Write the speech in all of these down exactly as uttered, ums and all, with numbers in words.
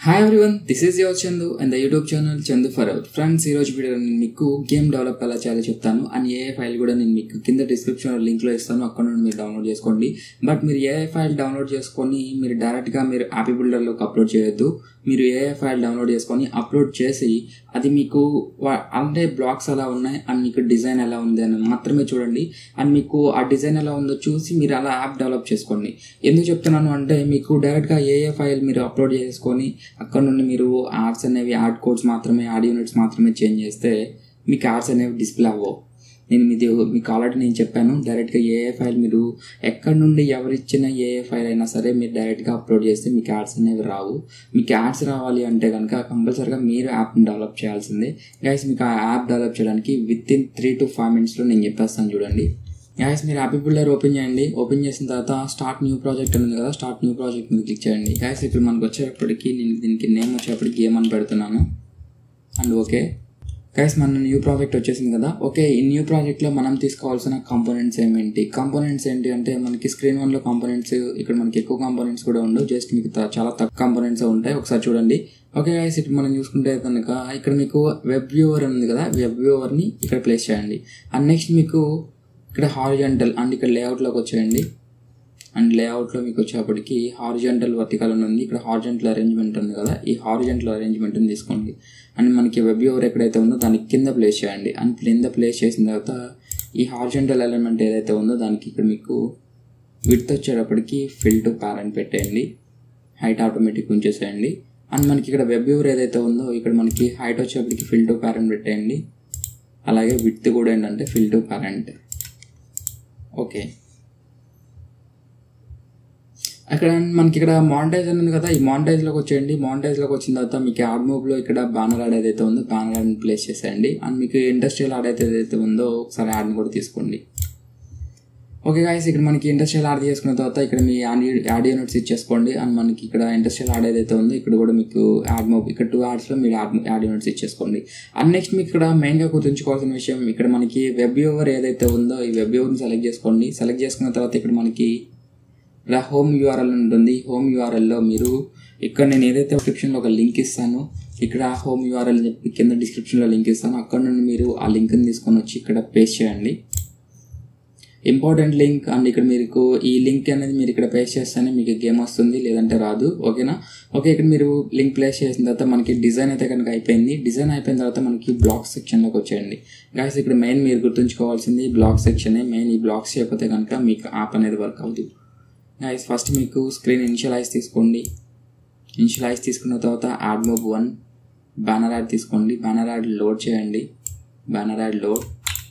Hi everyone, this is your Chandu and the YouTube channel Chandu forever. Friends, ఈ రోజు వీడియోలో నేను మీకు గేమ్ డెవలప్ ఎలా చేయాలో చెప్తాను. అండ్ ఏఐ ఫైల్ కూడా నేను మీకు కింద డిస్క్రిప్షన్ లింక్లో ఇస్తాను, అక్కడ నుండి మీరు డౌన్లోడ్ చేసుకోండి. బట్ మీరు ఏఐ ఫైల్ డౌన్లోడ్ చేసుకొని మీరు డైరెక్ట్గా మీరు యాపీ బిల్డర్లోకి అప్లోడ్ చేయొద్దు. మీరు ఏఐ ఫైల్ డౌన్లోడ్ చేసుకొని అప్లోడ్ చేసి అది మీకు అంటే బ్లాక్స్ ఎలా ఉన్నాయి అండ్ మీకు డిజైన్ ఎలా ఉంది అని మాత్రమే చూడండి. అండ్ మీకు ఆ డిజైన్ ఎలా ఉందో చూసి మీరు అలా యాప్ డెవలప్ చేసుకోండి. ఎందుకు చెప్తున్నాను అంటే మీకు డైరెక్ట్గా ఏఐ ఫైల్ మీరు అప్లోడ్ చేసుకొని అక్కడ నుండి మీరు యాడ్స్ అనేవి యాడ్ కోడ్స్ మాత్రమే యాడ్ యూనిట్స్ మాత్రమే చేంజ్ చేస్తే మీకు యాడ్స్ అనేవి డిస్ప్లే అవ్వవు. నేను మీది మీకు ఆల్రెడీ నేను చెప్పాను, డైరెక్ట్గా ఏఐ ఫైల్ మీరు ఎక్కడి నుండి ఎవరిచ్చిన ఏఐ ఫైల్ అయినా సరే మీరు డైరెక్ట్గా అప్లోడ్ చేస్తే మీకు యాడ్స్ అనేవి రావు. మీకు యాడ్స్ రావాలి అంటే కనుక కంపల్సరీగా మీరు యాప్ని డెవలప్ చేయాల్సిందే. గైస్, మీకు ఆ యాప్ డెవలప్ చేయడానికి within three to five మినిట్స్లో నేను చెప్పేస్తాను చూడండి. గైస్, మీరు యాపీ బిల్డర్ ఓపెన్ చేయండి. ఓపెన్ చేసిన తర్వాత స్టార్ట్ న్యూ ప్రాజెక్ట్ ఉంది కదా, స్టార్ట్ న్యూ ప్రాజెక్ట్ మీద క్లిక్ చేయండి. గైస్, ఇప్పుడు మనకు వచ్చేటప్పటికి నేను దీనికి నేమ్ వచ్చేటప్పటికి గేమ్ అని పెడుతున్నాను. అండ్ ఓకే గైస్, మన న్యూ ప్రాజెక్ట్ వచ్చేసింది కదా. ఓకే, ఈ న్యూ ప్రాజెక్ట్లో మనం తీసుకోవాల్సిన కాంపోనెంట్స్ ఏమేంటి కాంపోనెంట్స్ ఏంటి అంటే మనకి స్క్రీన్ వన్లో కాంపోనెంట్స్ ఇక్కడ మనకి ఎక్కువ కాంపోనెంట్స్ కూడా ఉండవు, జస్ట్ మీకు చాలా తక్కువ కాంపోనెంట్స్ ఉంటాయి. ఒకసారి చూడండి. ఓకే గైస్, ఇప్పుడు మనం చూసుకుంటే కనుక ఇక్కడ మీకు వెబ్ వ్యూవర్ ఉంది కదా, వెబ్ వ్యూవర్ని ఇక్కడ ప్లేస్ చేయండి. అండ్ నెక్స్ట్ మీకు ఇక్కడ హారిజాంటల్ అండ్ ఇక్కడ లేఅవుట్లోకి వచ్చేయండి. అండ్ లేఅవుట్లో మీకు వచ్చేప్పటికి హారిజాంటల్ వర్టికల్ అని ఉంది, ఇక్కడ హారిజాంటల్ అరేంజ్మెంట్ ఉంది కదా, ఈ హారిజాంటల్ అరేంజ్మెంట్ని తీసుకోండి. అండ్ మనకి వెబ్ వ్యూవర్ ఎక్కడైతే ఉందో దానికి కింద ప్లేస్ చేయండి. అండ్ కింద ప్లేస్ చేసిన తర్వాత ఈ హారిజాంటల్ ఎలిమెంట్ ఏదైతే ఉందో దానికి ఇక్కడ మీకు విడ్త్ వచ్చేటప్పటికి ఫిల్ టు ప్యారెంట్ పెట్టేయండి, హైట్ ఆటోమేటిక్ ఉంచేసేయండి. అండ్ మనకి ఇక్కడ వెబ్ వ్యూవర్ ఏదైతే ఉందో ఇక్కడ మనకి హైట్ వచ్చేటప్పటికి ఫిల్ టు ప్యారెంట్ పెట్టేయండి. అలాగే విడ్త్ కూడా ఏంటంటే ఫిల్ టు ప్యారెంట్. ఓకే, అక్కడ మనకి ఇక్కడ మానిటైజ్ అని ఉంది కదా, ఈ మానిటైజ్లోకి వచ్చేయండి. మానిటైజ్లోకి వచ్చిన తర్వాత మీకు యాడ్ మూవ్లో ఇక్కడ బ్యానర్ యాడ్ ఏదైతే ఉందో బ్యానర్ యాడ్ని ప్లేస్ చేసేయండి. అండ్ మీకు ఇండస్ట్రియల్ యాడ్ అయితే ఏదైతే ఉందో ఒకసారి యాడ్ని కూడా తీసుకోండి. ఓకే గైస్, ఇక్కడ మనకి ఇండస్ట్రియల్ యాడ్ చేసుకున్న తర్వాత ఇక్కడ మీ యాడ్ యూనిట్స్ ఇచ్చేసుకోండి. అండ్ మనకి ఇక్కడ ఇండస్ట్రియల్ యాడ్ ఏదైతే ఉందో ఇక్కడ కూడా మీకు యాడ్ మూవ్ ఇక్కడ టూ యాడ్స్లో మీరు యాడ్ యాడ్ యూనిట్స్ ఇచ్చేసుకోండి. అండ్ నెక్స్ట్ మీకు ఇక్కడ మెయిన్గా గుర్తుంచుకోవాల్సిన విషయం ఇక్కడ మనకి వెబ్ వ్యూవర్ ఏదైతే ఉందో ఈ వెబ్ వ్యూవర్ని సెలెక్ట్ చేసుకోండి. సెలెక్ట్ చేసుకున్న తర్వాత ఇక్కడ మనకి ఇలా హోమ్ యూఆర్ఎల్ ఉంటుంది. హోమ్ యూఆర్ఎల్లో మీరు ఇక్కడ నేను ఏదైతే డిస్క్రిప్షన్లో ఒక లింక్ ఇస్తానో ఇక్కడ హోమ్ యూఆర్ఎల్ చెప్పి కింద డిస్క్రిప్షన్లో లింక్ ఇస్తాను, అక్కడ నుండి మీరు ఆ లింక్ని తీసుకొని వచ్చి ఇక్కడ పేస్ట్ చేయండి. Important link. అండ్ ఇక్కడ మీకు ఈ లింక్ అనేది మీరు ఇక్కడ పేస్ట్ చేస్తేనే మీకు గేమ్ వస్తుంది, లేదంటే రాదు. ఓకేనా? ఓకే, ఇక్కడ మీరు లింక్ ప్లేస్ చేసిన తర్వాత మనకి డిజైన్ అయితే కనుక అయిపోయింది. డిజైన్ అయిపోయిన తర్వాత మనకి బ్లాక్ సెక్షన్లోకి వచ్చేయండి. గాయస్, ఇక్కడ మెయిన్ మీరు గుర్తుంచుకోవాల్సింది బ్లాక్ సెక్షనే మెయిన్. ఈ బ్లాక్స్ చేయకపోతే కనుక మీకు యాప్ అనేది వర్క్ అవుతుంది. గైస్, ఫస్ట్ మీకు స్క్రీన్ ఇనిషియలైజ్ తీసుకోండి. ఇనిషియలైజ్ తీసుకున్న తర్వాత AdMob one banner ad తీసుకోండి. బ్యానర్ యాడ్ లోడ్ చేయండి. Banner ad load.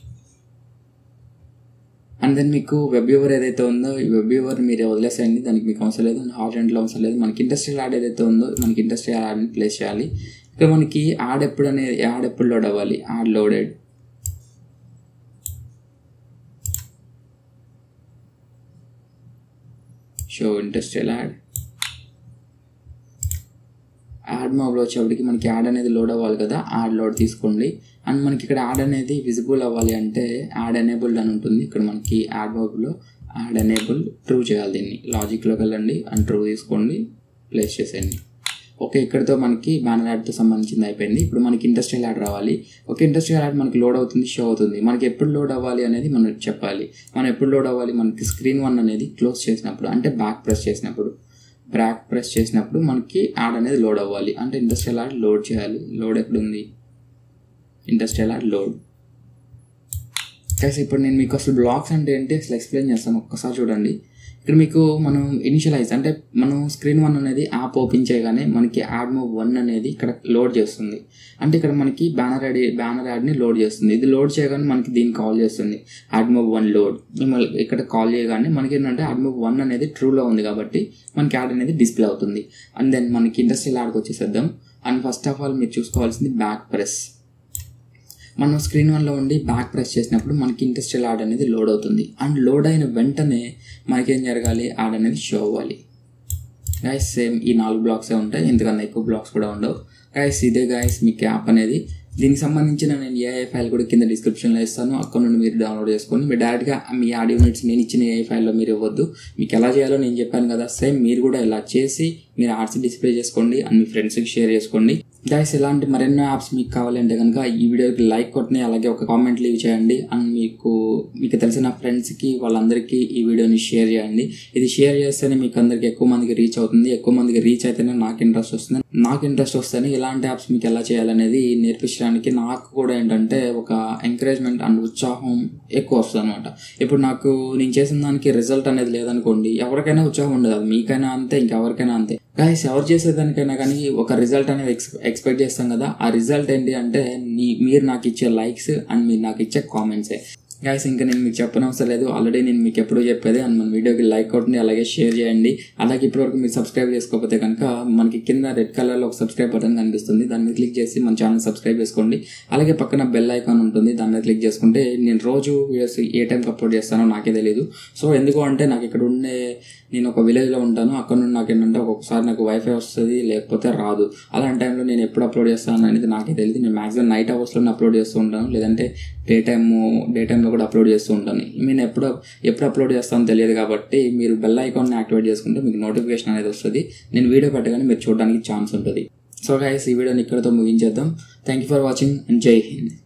And then మీకు వెబ్ వ్యూవర్ ఏదైతే ఉందో ఈ వెబ్ వ్యూవర్ మీరు వదిలేసేయండి, దానికి మీకు అవసరం లేదు. అండ్ హారిజాంటల్ అవసరం లేదు. మనకి ఇండస్ట్రియల్ యాడ్ ఏదైతే ఉందో మనకి ఇండస్ట్రియల్ యాడ్ని ప్లేస్ చేయాలి. ఇక్కడ మనకి యాడ్ ఎప్పుడు అనేది యాడ్ ఎప్పుడు లోడ్ అవ్వాలి, ad loaded. Show industrial ad. Ad మాబ్లో వచ్చేప్పటికి మనకి యాడ్ అనేది లోడ్ అవ్వాలి కదా, యాడ్ లోడ్ తీసుకోండి. అండ్ మనకి ఇక్కడ యాడ్ అనేది విజిబుల్ అవ్వాలి అంటే యాడ్ ఎనేబుల్డ్ అని ఉంటుంది. ఇక్కడ మనకి యాడ్ మాబ్లో యాడ్ ఎనేబుల్ ట్రూ చేయాలి. దీన్ని లాజిక్లోకి వెళ్ళండి అండ్ ట్రూ తీసుకోండి, ప్లేస్ చేసేయండి. ఓకే, ఇక్కడతో మనకి బ్యానర్ యాడ్తో సంబంధించింది అయిపోయింది. ఇప్పుడు మనకి ఇండస్ట్రియల్ యాడ్ రావాలి. ఓకే, ఇండస్ట్రియల్ యాడ్ మనకి లోడ్ అవుతుంది, షో అవుతుంది. మనకి ఎప్పుడు లోడ్ అవ్వాలి అనేది మనం చెప్పాలి. మనం ఎప్పుడు లోడ్ అవ్వాలి, మనకి స్క్రీన్ వన్ అనేది క్లోజ్ చేసినప్పుడు అంటే బ్యాక్ ప్రెస్ చేసినప్పుడు బ్యాక్ ప్రెస్ చేసినప్పుడు మనకి యాడ్ అనేది లోడ్ అవ్వాలి. అంటే ఇండస్ట్రియల్ యాడ్ లోడ్ చేయాలి. లోడ్ ఎక్కడ ఉంది, ఇండస్ట్రియల్ యాడ్ లోడ్. ఇప్పుడు నేను మీకు అసలు బ్లాక్స్ అంటే ఏంటి అసలు ఎక్స్ప్లెయిన్ చేస్తాను, ఒక్కసారి చూడండి. ఇక్కడ మీకు మనం ఇనిషియలైజ్ అంటే మనం స్క్రీన్ వన్ అనేది యాప్ ఓపెన్ చేయగానే మనకి యాడ్ మూవ్ వన్ అనేది ఇక్కడ లోడ్ చేస్తుంది. అంటే ఇక్కడ మనకి బ్యానర్ యాడ్ బ్యానర్ యాడ్ని లోడ్ చేస్తుంది. ఇది లోడ్ చేయగానే మనకి దీన్ని కాల్ చేస్తుంది యాడ్ మూవ్ వన్ లోడ్. మిమ్మల్ని ఇక్కడ కాల్ చేయగానే మనకి ఏంటంటే యాడ్ మూవ్ వన్ అనేది ట్రూలో ఉంది కాబట్టి మనకి యాడ్ అనేది డిస్ప్లే అవుతుంది. అండ్ దెన్ మనకి ఇండస్ట్రియల్ యాడ్కి వచ్చేసేద్దాం. అండ్ ఫస్ట్ ఆఫ్ ఆల్ మీరు చూసుకోవాల్సింది బ్యాక్ ప్రెస్. మనం స్క్రీన్ వన్లో ఉండి బ్యాక్ ప్రెస్ చేసినప్పుడు మనకి ఇండస్ట్రియల్ యాడ్ అనేది లోడ్ అవుతుంది. అండ్ లోడ్ అయిన వెంటనే మనకేం జరగాలి, యాడ్ అనేది షో అవ్వాలి. గైస్, సేమ్ ఈ నాలుగు బ్లాక్సే ఉంటాయి, ఎందుకన్నా ఎక్కువ బ్లాక్స్ కూడా ఉండవు. గైస్, ఇదే గైస్ మీకు యాప్ అనేది. దీనికి సంబంధించిన నేను ఏఐ ఫైల్ కూడా కింద డిస్క్రిప్షన్లో ఇస్తాను, అక్కడ నుండి మీరు డౌన్లోడ్ చేసుకొని మీరు డైరెక్ట్గా మీ యాడ్ యూనిట్స్ నేను ఇచ్చిన ఏఐ ఫైల్లో మీరు ఇవ్వద్దు. మీకు ఎలా చేయాలో నేను చెప్పాను కదా, సేమ్ మీరు కూడా ఇలా చేసి మీరు యాడ్స్ డిస్ప్లే చేసుకోండి అండ్ మీ ఫ్రెండ్స్కి షేర్ చేసుకోండి. గైస్ ఇలాంటి మరెన్నో యాప్స్ మీకు కావాలంటే కనుక ఈ వీడియోకి లైక్ కొట్టని, అలాగే ఒక కామెంట్ లీవ్ చేయండి అండ్ మీకు మీకు తెలిసిన ఫ్రెండ్స్కి వాళ్ళందరికీ ఈ వీడియోని షేర్ చేయండి. ఇది షేర్ చేస్తేనే మీకు అందరికి ఎక్కువ మందికి రీచ్ అవుతుంది. ఎక్కువ మందికి రీచ్ అయితేనే నాకు ఇంట్రెస్ట్ వస్తుంది. నాకు ఇంట్రెస్ట్ వస్తేనే ఇలాంటి యాప్స్ మీకు ఎలా చేయాలనేది నేర్పించడానికి నాకు కూడా ఏంటంటే ఒక ఎంకరేజ్మెంట్ అండ్ ఉత్సాహం ఎక్కువ వస్తుంది అనమాట. ఇప్పుడు నాకు నేను చేసిన దానికి రిజల్ట్ అనేది లేదనుకోండి, ఎవరికైనా ఉత్సాహం ఉండదు. అది మీకైనా అంతే, ఇంకెవరికైనా అంతే. గైస్ ఎవరు చేసేదానికైనా కానీ ఒక రిజల్ట్ అనేది ఎక్స్ ఎక్స్పెక్ట్ చేస్తాం కదా. ఆ రిజల్ట్ ఏంటి అంటే నీ మీరు నాకు ఇచ్చే లైక్స్ అండ్ మీరు నాకు ఇచ్చే కామెంట్సే. గైస్ ఇంకా నేను మీకు చెప్పనవసరం లేదు, ఆల్రెడీ నేను మీకు ఎప్పుడూ చెప్పేది. అండ్ మన వీడియోకి లైక్ కొట్టండి, అలాగే షేర్ చేయండి. అలాగే ఇప్పటివరకు మీరు సబ్స్క్రైబ్ చేసుకోకపోతే కనుక మనకి కింద రెడ్ కలర్లో ఒక సబ్స్క్రైబ్ బటన్ కనిపిస్తుంది, దాని మీద క్లిక్ చేసి మన ఛానల్ సబ్స్క్రైబ్ చేసుకోండి. అలాగే పక్కన బెల్ ఐకాన్ ఉంటుంది, దాని మీద క్లిక్ చేసుకుంటే నేను రోజు వీడియోస్ ఏ టైంకి అప్లోడ్ చేస్తానో నాకే తెలియదు. సో ఎందుకు అంటే నాకు ఇక్కడ ఉండే నేను ఒక విలేజ్లో ఉంటాను. అక్కడ నుండి నాకు ఏంటంటే ఒక్కొక్కసారి నాకు వైఫై వస్తుంది, లేకపోతే రాదు. అలాంటి టైంలో నేను ఎప్పుడు అప్లోడ్ చేస్తాను అనేది నాకే తెలియదు. నేను మ్యాక్సిమం నైట్ అవర్స్లోనే అప్లోడ్ చేస్తూ ఉంటాను, లేదంటే డే టైమ్ డే టైంలో కూడా అప్లోడ్ చేస్తూ ఉంటాను. నేను ఎప్పుడు ఎప్పుడు అప్లోడ్ చేస్తానో తెలియదు కాబట్టి మీరు బెల్ ఐకాన్ని యాక్టివేట్ చేసుకుంటే మీకు నోటిఫికేషన్ అనేది వస్తుంది. నేను వీడియో పెట్టగానే మీరు చూడడానికి ఛాన్స్ ఉంటుంది. సో గైస్ ఈ వీడియోని ఇక్కడితో ముగించేద్దాం. Thank you for watching and జై హింద్.